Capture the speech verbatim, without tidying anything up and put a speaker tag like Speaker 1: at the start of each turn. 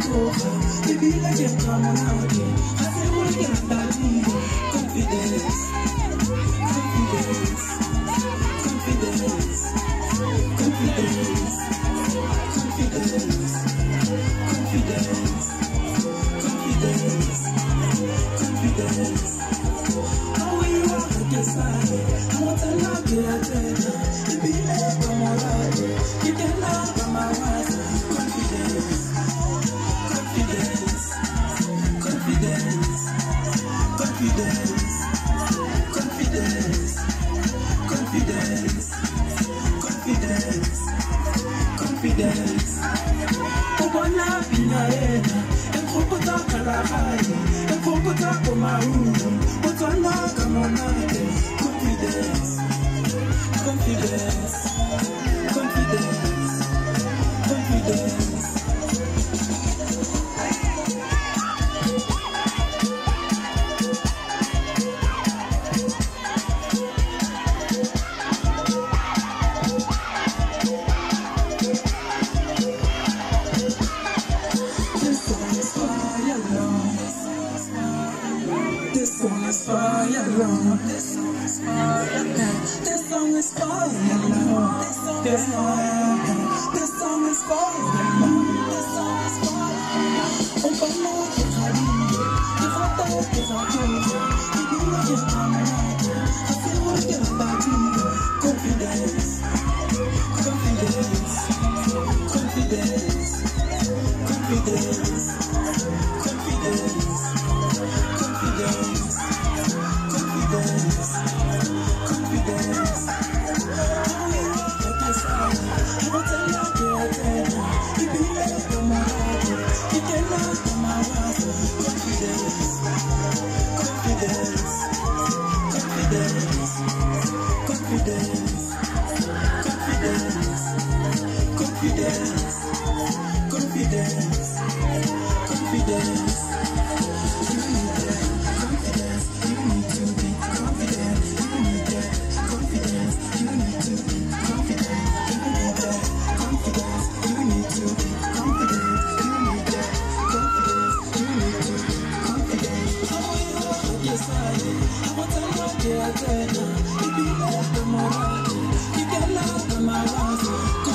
Speaker 1: coca, baby like you come on out. I say what you got confidence, confidence, confidence, confidence, confidence, confidence, confidence, confidence. How you walk at your side, I want to love you attention. You be like I'm alright, you can love I'm alright. Confidence, confidence, confidence, confidence, confidence, confidence, confidence, confidence. Ubona binayena, ekhokuta kalahai, ekhokuta komaru, utwana kamonate. Confidence, confidence, confidence, confidence. This song is fire, Lord. This song is fire. This song is fire, Lord. This song, this song is fire, Lord. This song is fire. Oh, but Lord, it's hard. If I thought it's hard, if you know you're coming out, I feel what you're about to do. Confidence, confidence, confidence, confidence, confidence. Confidence, confidence, confidence. Oh, yeah, like I said, I want to love you attention. You be like I'm alright, you can love I'm alright. Confidence, confidence, confidence, confidence, confidence, confidence, confidence, confidence. You be like the morale, you can love the morale.